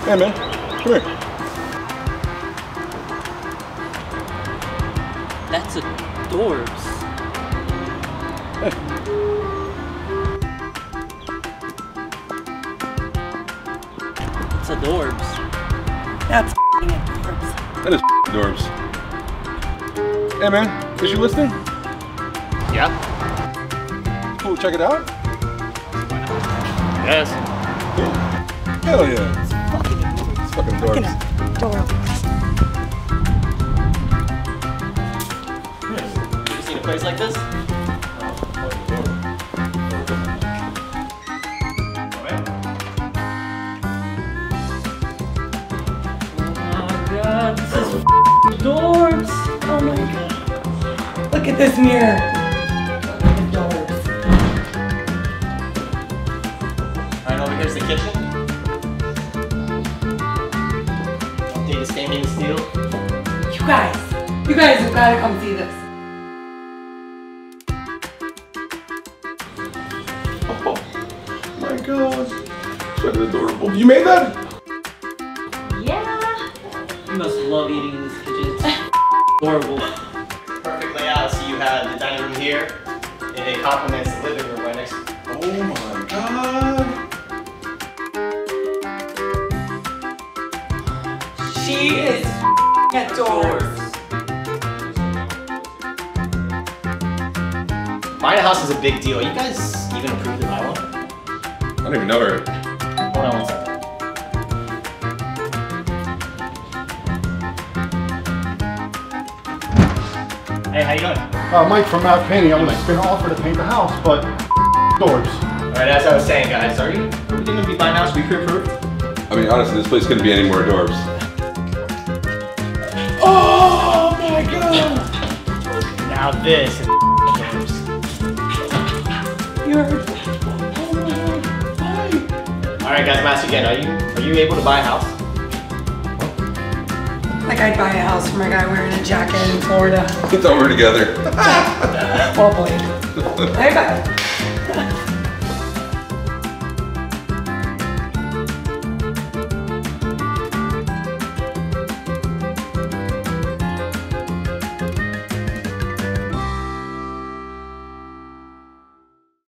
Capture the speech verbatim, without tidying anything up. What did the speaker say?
Hey man, come here. That's a Dorbs. Hey. It's a Dorbs. That's a Dorbs. That is Dorbs. Hey man, is you listening? Yeah. Cool, check it out. Yes. Cool. Hell yeah. It's fucking Dorbs. Dorbs. You seen a place like this? Dorbs! Oh my god. Look at this mirror. Dorbs. Alright, over here's the kitchen. Data stained steel. You guys, you guys have got to come see this. Oh my god. That's adorable. You made that? Yeah. You must love eating in this kitchen. It's horrible. Perfect layout, so you have the dining room here, and it complements the living room right next to it. Oh my god. She is at Dorbs. Buying a house is a big deal. You guys even approved to buy one? I don't even know her. Hold on one second. Hey, how you doing? Uh, Mike from Mount Painting. I was going to offer to paint the house, but Dorbs. Alright, as I was saying, guys, are you, are we going to be buying a house we pre-approved? I mean, honestly, this place couldn't be any more Dorbs. Oh my god! Now this is Dorbs. You're. Alright, guys, I'm asking again. Are you are you able to buy a house? Like I'd buy a house from a guy wearing a jacket in Florida. I thought we were together. Well played. I bet.